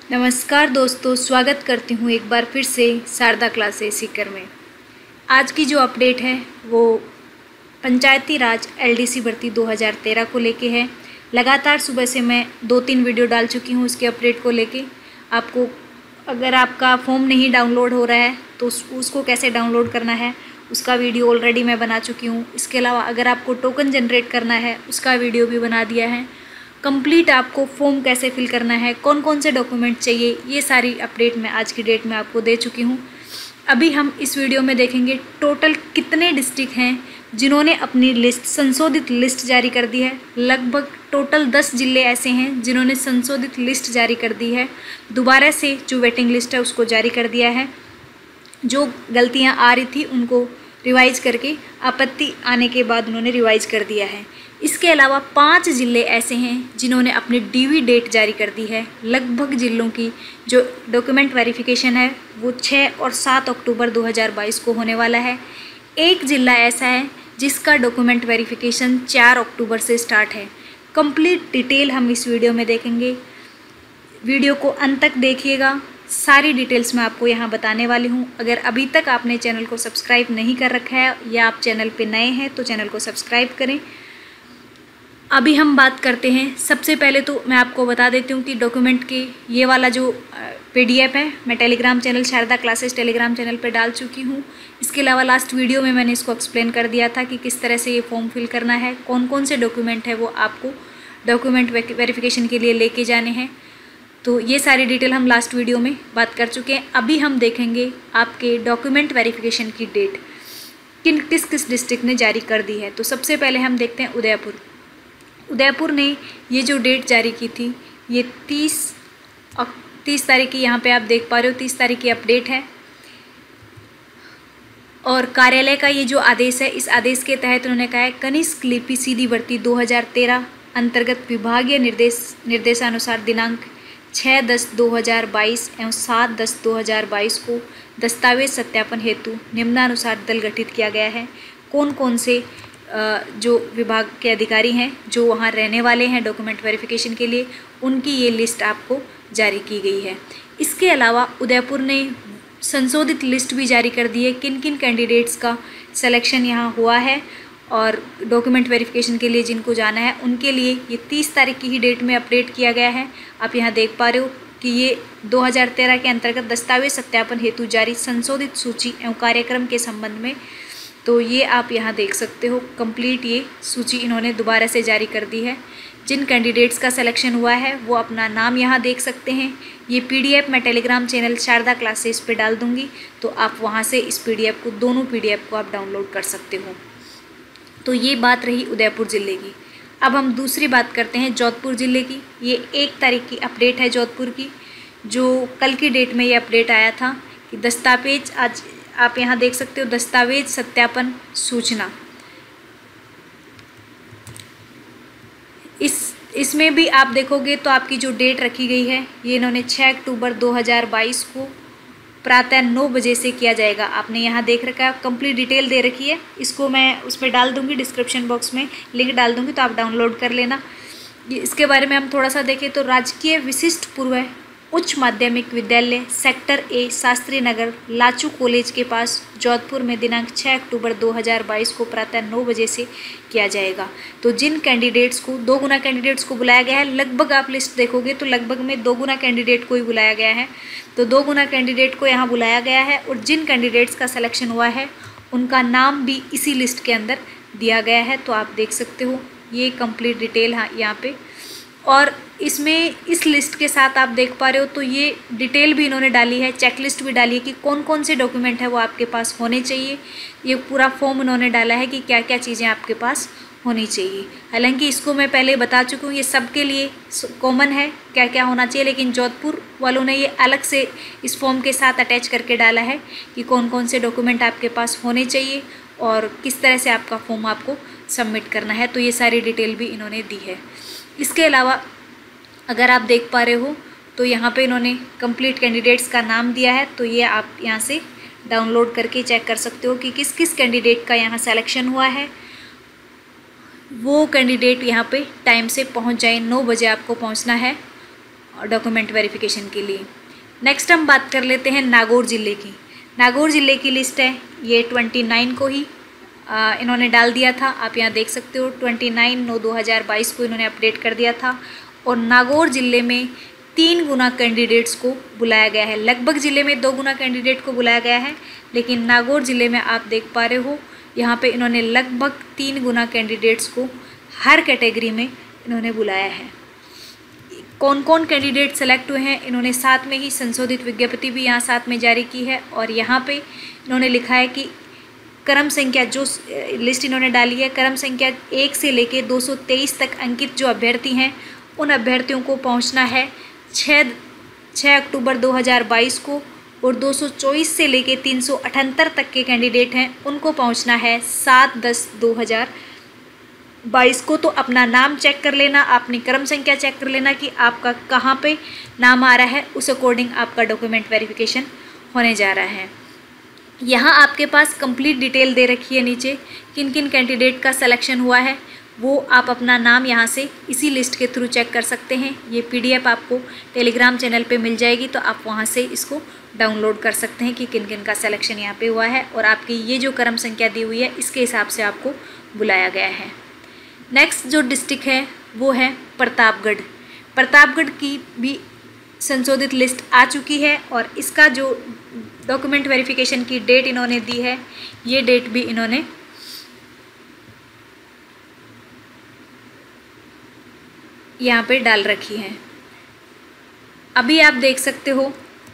नमस्कार दोस्तों, स्वागत करती हूँ एक बार फिर से शारदा क्लासेस सीकर में। आज की जो अपडेट है वो पंचायती राज एलडीसी भर्ती 2013 को लेके है। लगातार सुबह से मैं 2-3 वीडियो डाल चुकी हूँ उसके अपडेट को लेके। आपको अगर आपका फॉर्म नहीं डाउनलोड हो रहा है तो उसको कैसे डाउनलोड करना है उसका वीडियो ऑलरेडी मैं बना चुकी हूँ। इसके अलावा अगर आपको टोकन जनरेट करना है उसका वीडियो भी बना दिया है। कंप्लीट आपको फॉर्म कैसे फिल करना है, कौन कौन से डॉक्यूमेंट चाहिए, ये सारी अपडेट मैं आज की डेट में आपको दे चुकी हूँ। अभी हम इस वीडियो में देखेंगे टोटल कितने डिस्ट्रिक्ट हैं जिन्होंने अपनी लिस्ट संशोधित लिस्ट जारी कर दी है। लगभग टोटल 10 जिले ऐसे हैं जिन्होंने संशोधित लिस्ट जारी कर दी है। दोबारा से जो वेटिंग लिस्ट है उसको जारी कर दिया है। जो गलतियाँ आ रही थी उनको रिवाइज करके आपत्ति आने के बाद उन्होंने रिवाइज कर दिया है। इसके अलावा 5 ज़िले ऐसे हैं जिन्होंने अपनी डीवी डेट जारी कर दी है। लगभग ज़िलों की जो डॉक्यूमेंट वेरिफिकेशन है वो 6 और 7 अक्टूबर 2022 को होने वाला है। एक ज़िला ऐसा है जिसका डॉक्यूमेंट वेरिफिकेशन 4 अक्टूबर से स्टार्ट है। कंप्लीट डिटेल हम इस वीडियो में देखेंगे। वीडियो को अंत तक देखिएगा, सारी डिटेल्स मैं आपको यहाँ बताने वाली हूँ। अगर अभी तक आपने चैनल को सब्सक्राइब नहीं कर रखा है या आप चैनल पे नए हैं तो चैनल को सब्सक्राइब करें। अभी हम बात करते हैं। सबसे पहले तो मैं आपको बता देती हूँ कि डॉक्यूमेंट के ये वाला जो पीडीएफ है मैं Telegram channel Sharda classes Telegram channel पे डाल चुकी हूँ। इसके अलावा लास्ट वीडियो में मैंने इसको एक्सप्लेन कर दिया था कि किस तरह से ये फॉर्म फिल करना है, कौन कौन से डॉक्यूमेंट है वो आपको डॉक्यूमेंट वेरिफिकेशन के लिए लेके जाने हैं। तो ये सारी डिटेल हम लास्ट वीडियो में बात कर चुके हैं। अभी हम देखेंगे आपके डॉक्यूमेंट वेरिफिकेशन की डेट किस किस डिस्ट्रिक्ट ने जारी कर दी है। तो सबसे पहले हम देखते हैं उदयपुर ने ये जो डेट जारी की थी ये 30 तारीख की, यहाँ पे आप देख पा रहे हो 30 तारीख की अपडेट है। और कार्यालय का ये जो आदेश है, इस आदेश के तहत उन्होंने कहा है कनिष्क लिपि सीधी भर्ती 2013 अंतर्गत विभागीय निर्देशानुसार दिनांक 6/10/2022 एवं 7/10/2022 को दस्तावेज सत्यापन हेतु निम्नानुसार दल गठित किया गया है। कौन कौन से जो विभाग के अधिकारी हैं जो वहाँ रहने वाले हैं डॉक्यूमेंट वेरिफिकेशन के लिए, उनकी ये लिस्ट आपको जारी की गई है। इसके अलावा उदयपुर ने संशोधित लिस्ट भी जारी कर दी है किन किन कैंडिडेट्स का सिलेक्शन यहाँ हुआ है और डॉक्यूमेंट वेरिफिकेशन के लिए जिनको जाना है उनके लिए ये 30 तारीख की ही डेट में अपडेट किया गया है। आप यहाँ देख पा रहे हो कि ये 2013 के अंतर्गत दस्तावेज सत्यापन हेतु जारी संशोधित सूची एवं कार्यक्रम के संबंध में, तो ये आप यहाँ देख सकते हो। कंप्लीट ये सूची इन्होंने दोबारा से जारी कर दी है। जिन कैंडिडेट्स का सिलेक्शन हुआ है वो अपना नाम यहाँ देख सकते हैं। ये पीडीएफ मैं टेलीग्राम चैनल शारदा क्लासेस पे डाल दूँगी, तो आप वहाँ से इस पीडीएफ को, दोनों पीडीएफ को आप डाउनलोड कर सकते हो। तो ये बात रही उदयपुर ज़िले की। अब हम दूसरी बात करते हैं जोधपुर ज़िले की। ये 1 तारीख की अपडेट है जोधपुर की, जो कल की डेट में ये अपडेट आया था कि दस्तावेज, आज आप यहाँ देख सकते हो दस्तावेज सत्यापन सूचना। इसमें भी आप देखोगे तो आपकी जो डेट रखी गई है ये इन्होंने 6 अक्टूबर 2022 को प्रातः 9 बजे से किया जाएगा। आपने यहाँ देख रखा है, कंप्लीट डिटेल दे रखी है। इसको मैं उस पर डाल दूँगी, डिस्क्रिप्शन बॉक्स में लिंक डाल दूँगी, तो आप डाउनलोड कर लेना। इसके बारे में हम थोड़ा सा देखें तो राजकीय विशिष्ट पूर्व उच्च माध्यमिक विद्यालय sector A Shastri Nagar Lachoo college के पास जोधपुर में दिनांक 6 अक्टूबर 2022 को प्रातः 9 बजे से किया जाएगा। तो जिन कैंडिडेट्स को 2 गुना कैंडिडेट्स को बुलाया गया है, लगभग आप लिस्ट देखोगे तो लगभग में 2 गुना कैंडिडेट को ही बुलाया गया है। तो 2 गुना कैंडिडेट को यहाँ बुलाया गया है और जिन कैंडिडेट्स का सिलेक्शन हुआ है उनका नाम भी इसी लिस्ट के अंदर दिया गया है। तो आप देख सकते हो ये कंप्लीट डिटेल यहाँ पे। और इसमें इस लिस्ट के साथ आप देख पा रहे हो तो ये डिटेल भी इन्होंने डाली है, चेकलिस्ट भी डाली है कि कौन कौन से डॉक्यूमेंट है वो आपके पास होने चाहिए। ये पूरा फॉर्म इन्होंने डाला है कि क्या क्या चीज़ें आपके पास होनी चाहिए। हालांकि इसको मैं पहले बता चुकी हूँ, ये सबके लिए कॉमन है क्या क्या होना चाहिए, लेकिन जोधपुर वालों ने ये अलग से इस फॉर्म के साथ अटैच करके डाला है कि कौन कौन से डॉक्यूमेंट आपके पास होने चाहिए और किस तरह से आपका फॉर्म आपको सबमिट करना है। तो ये सारी डिटेल भी इन्होंने दी है। इसके अलावा अगर आप देख पा रहे हो तो यहाँ पे इन्होंने कंप्लीट कैंडिडेट्स का नाम दिया है, तो ये आप यहाँ से डाउनलोड करके चेक कर सकते हो कि किस किस कैंडिडेट का यहाँ सिलेक्शन हुआ है। वो कैंडिडेट यहाँ पे टाइम से पहुँच जाए, 9 बजे आपको पहुँचना है। डॉक्यूमेंट वेरिफिकेशन के लिए। नेक्स्ट हम बात कर लेते हैं नागौर ज़िले की। नागौर ज़िले की लिस्ट है, ये 29 को ही इन्होंने डाल दिया था। आप यहाँ देख सकते हो 29/9/2022 को इन्होंने अपडेट कर दिया था। और नागौर ज़िले में 3 गुना कैंडिडेट्स को बुलाया गया है। लगभग ज़िले में 2 गुना कैंडिडेट को बुलाया गया है, लेकिन नागौर ज़िले में आप देख पा रहे हो यहाँ पे इन्होंने लगभग 3 गुना कैंडिडेट्स को हर कैटेगरी में इन्होंने बुलाया है। कौन कौन कैंडिडेट सेलेक्ट हुए हैं, इन्होंने साथ में ही संशोधित विज्ञप्ति भी यहाँ साथ में जारी की है। और यहाँ पे इन्होंने लिखा है कि क्रम संख्या, जो लिस्ट इन्होंने डाली है, क्रम संख्या 1 से लेके 223 तक अंकित जो अभ्यर्थी हैं उन अभ्यर्थियों को पहुँचना है 6 अक्टूबर 2022 को। और 224 से लेके 378 तक के कैंडिडेट हैं उनको पहुँचना है 7/10/2022 को। तो अपना नाम चेक कर लेना, अपनी क्रम संख्या चेक कर लेना कि आपका कहाँ पे नाम आ रहा है, उस अकॉर्डिंग आपका डॉक्यूमेंट वेरिफिकेशन होने जा रहा है। यहाँ आपके पास कंप्लीट डिटेल दे रखी है नीचे, किन किन कैंडिडेट का सिलेक्शन हुआ है, वो आप अपना नाम यहाँ से इसी लिस्ट के थ्रू चेक कर सकते हैं। ये PDF आपको टेलीग्राम चैनल पे मिल जाएगी, तो आप वहाँ से इसको डाउनलोड कर सकते हैं कि किन किन का सिलेक्शन यहाँ पे हुआ है और आपकी ये जो क्रम संख्या दी हुई है इसके हिसाब से आपको बुलाया गया है। नेक्स्ट जो डिस्ट्रिक्ट है वो है प्रतापगढ़। प्रतापगढ़ की भी संशोधित लिस्ट आ चुकी है और इसका जो डॉक्यूमेंट वेरिफिकेशन की डेट इन्होंने दी है, ये डेट भी इन्होंने यहाँ पे डाल रखी है। अभी आप देख सकते हो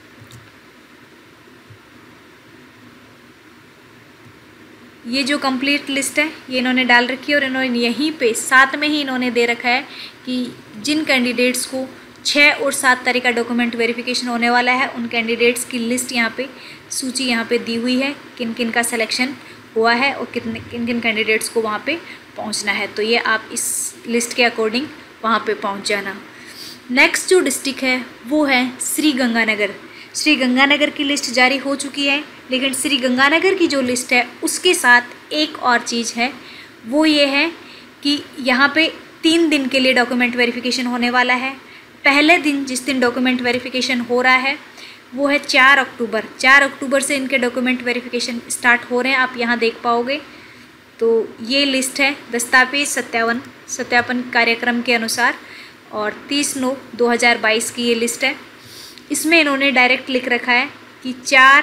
ये जो कंप्लीट लिस्ट है ये इन्होंने डाल रखी है। और इन्होंने यहीं पे साथ में ही इन्होंने दे रखा है कि जिन कैंडिडेट्स को 6 और 7 तारीख का डॉक्यूमेंट वेरिफिकेशन होने वाला है उन कैंडिडेट्स की लिस्ट यहाँ पे, सूची यहाँ पे दी हुई है, किन किन का सिलेक्शन हुआ है और किन किन कैंडिडेट्स को वहाँ पे पहुँचना है। तो ये आप इस लिस्ट के अकॉर्डिंग वहाँ पे पहुँच जाना। नेक्स्ट जो डिस्ट्रिक्ट है वो है श्री गंगानगर। श्री गंगानगर की लिस्ट जारी हो चुकी है, लेकिन श्री गंगानगर की जो लिस्ट है उसके साथ एक और चीज़ है, वो ये है कि यहाँ पे 3 दिन के लिए डॉक्यूमेंट वेरिफिकेशन होने वाला है। पहले दिन जिस दिन डॉक्यूमेंट वेरिफिकेशन हो रहा है वो है 4 अक्टूबर। 4 अक्टूबर से इनके डॉक्यूमेंट वेरिफिकेशन स्टार्ट हो रहे हैं, आप यहाँ देख पाओगे। तो ये लिस्ट है दस्तावेज सत्यापन कार्यक्रम के अनुसार और 30/9/2022 की ये लिस्ट है। इसमें इन्होंने डायरेक्ट लिख रखा है कि 4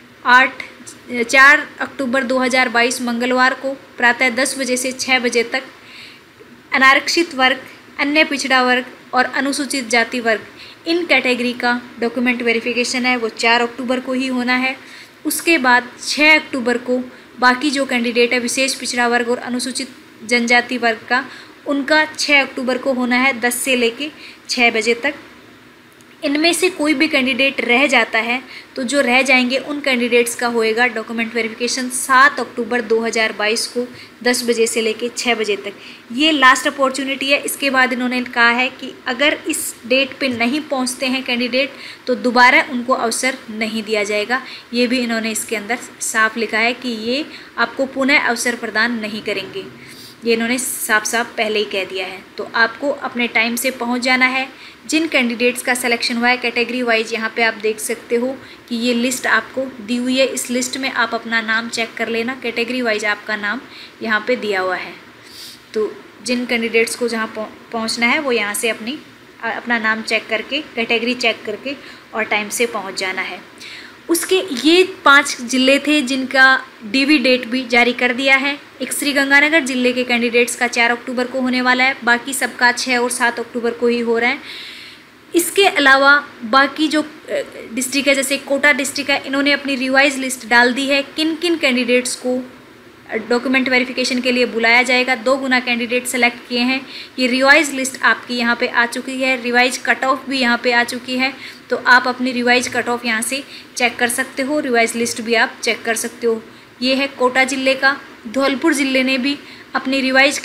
अक्टूबर 2022 मंगलवार को प्रातः 10 बजे से 6 बजे तक अनारक्षित वर्ग, अन्य पिछड़ा वर्ग और अनुसूचित जाति वर्ग, इन कैटेगरी का डॉक्यूमेंट वेरिफिकेशन है वो 4 अक्टूबर को ही होना है। उसके बाद 6 अक्टूबर को बाकी जो कैंडिडेट है विशेष पिछड़ा वर्ग और अनुसूचित जनजाति वर्ग का, उनका 6 अक्टूबर को होना है 10 से लेके 6 बजे तक। इनमें से कोई भी कैंडिडेट रह जाता है तो जो रह जाएंगे उन कैंडिडेट्स का होएगा डॉक्यूमेंट वेरिफिकेशन 7 अक्टूबर 2022 को 10 बजे से लेके 6 बजे तक। ये लास्ट अपॉर्चुनिटी है। इसके बाद इन्होंने कहा है कि अगर इस डेट पे नहीं पहुंचते हैं कैंडिडेट तो दोबारा उनको अवसर नहीं दिया जाएगा। ये भी इन्होंने इसके अंदर साफ लिखा है कि ये आपको पुनः अवसर प्रदान नहीं करेंगे। ये इन्होंने साफ साफ पहले ही कह दिया है। तो आपको अपने टाइम से पहुंच जाना है। जिन कैंडिडेट्स का सिलेक्शन हुआ है कैटेगरी वाइज यहाँ पे आप देख सकते हो कि ये लिस्ट आपको दी हुई है। इस लिस्ट में आप अपना नाम चेक कर लेना, कैटेगरी वाइज आपका नाम यहाँ पे दिया हुआ है। तो जिन कैंडिडेट्स को जहाँ पहुँचना है वो यहाँ से अपना नाम चेक करके, कैटेगरी चेक करके और टाइम से पहुँच जाना है। उसके ये 5 ज़िले थे जिनका DV डेट भी जारी कर दिया है। एक श्रीगंगानगर ज़िले के कैंडिडेट्स का 4 अक्टूबर को होने वाला है, बाकी सबका 6 और 7 अक्टूबर को ही हो रहा है। इसके अलावा बाकी जो डिस्ट्रिक्ट है जैसे कोटा डिस्ट्रिक्ट है, इन्होंने अपनी रिवाइज लिस्ट डाल दी है किन किन कैंडिडेट्स को डॉक्यूमेंट वेरिफिकेशन के लिए बुलाया जाएगा। 2 गुना कैंडिडेट सेलेक्ट किए हैं। ये रिवाइज लिस्ट आपकी यहाँ पे आ चुकी है, रिवाइज कट ऑफ भी यहाँ पे आ चुकी है। तो आप अपनी रिवाइज कट ऑफ यहाँ से चेक कर सकते हो, रिवाइज लिस्ट भी आप चेक कर सकते हो। ये है कोटा ज़िले का। धौलपुर ज़िले ने भी अपनी रिवाइज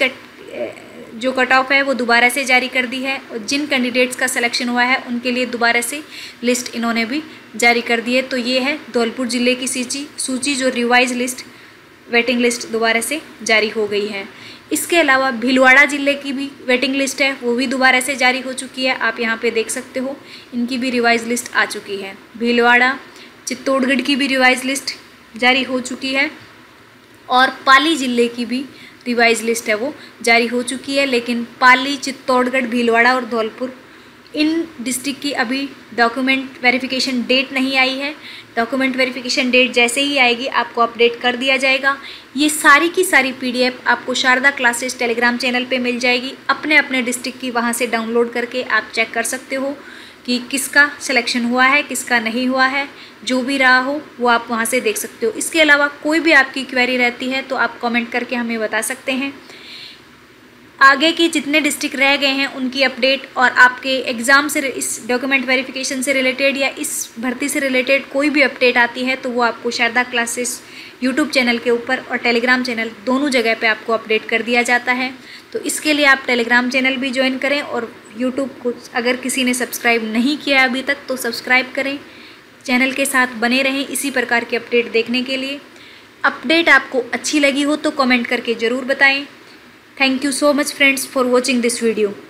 जो कट ऑफ है वो दोबारा से जारी कर दी है और जिन कैंडिडेट्स का सिलेक्शन हुआ है उनके लिए दोबारा से लिस्ट इन्होंने भी जारी कर दी है। तो ये है धौलपुर ज़िले की सूची जो रिवाइज लिस्ट, वेटिंग लिस्ट दोबारा से जारी हो गई है। इसके अलावा भीलवाड़ा ज़िले की भी वेटिंग लिस्ट है, वो भी दोबारा से जारी हो चुकी है। आप यहाँ पे देख सकते हो, इनकी भी रिवाइज लिस्ट आ चुकी है। भीलवाड़ा चित्तौड़गढ़ की भी रिवाइज लिस्ट जारी हो चुकी है और पाली ज़िले की भी रिवाइज लिस्ट है वो जारी हो चुकी है। लेकिन पाली, चित्तौड़गढ़, भीलवाड़ा और धौलपुर, इन डिस्ट्रिक्ट की अभी डॉक्यूमेंट वेरिफिकेशन डेट नहीं आई है। डॉक्यूमेंट वेरिफिकेशन डेट जैसे ही आएगी आपको अपडेट कर दिया जाएगा। ये सारी की सारी PDF आपको शारदा क्लासेस टेलीग्राम चैनल पे मिल जाएगी। अपने अपने डिस्ट्रिक्ट की वहाँ से डाउनलोड करके आप चेक कर सकते हो कि किसका सिलेक्शन हुआ है, किसका नहीं हुआ है। जो भी रहा हो वो आप वहाँ से देख सकते हो। इसके अलावा कोई भी आपकी क्वेरी रहती है तो आप कमेंट करके हमें बता सकते हैं। आगे के जितने डिस्ट्रिक्ट रह गए हैं उनकी अपडेट और आपके एग्ज़ाम से, इस डॉक्यूमेंट वेरिफिकेशन से रिलेटेड या इस भर्ती से रिलेटेड कोई भी अपडेट आती है तो वो आपको शारदा क्लासेस यूट्यूब चैनल के ऊपर और टेलीग्राम चैनल दोनों जगह पे आपको अपडेट कर दिया जाता है। तो इसके लिए आप टेलीग्राम चैनल भी ज्वाइन करें और यूट्यूब को अगर किसी ने सब्सक्राइब नहीं किया अभी तक तो सब्सक्राइब करें। चैनल के साथ बने रहें इसी प्रकार के अपडेट देखने के लिए। अपडेट आपको अच्छी लगी हो तो कमेंट करके ज़रूर बताएं। Thank you so much friends for watching this video.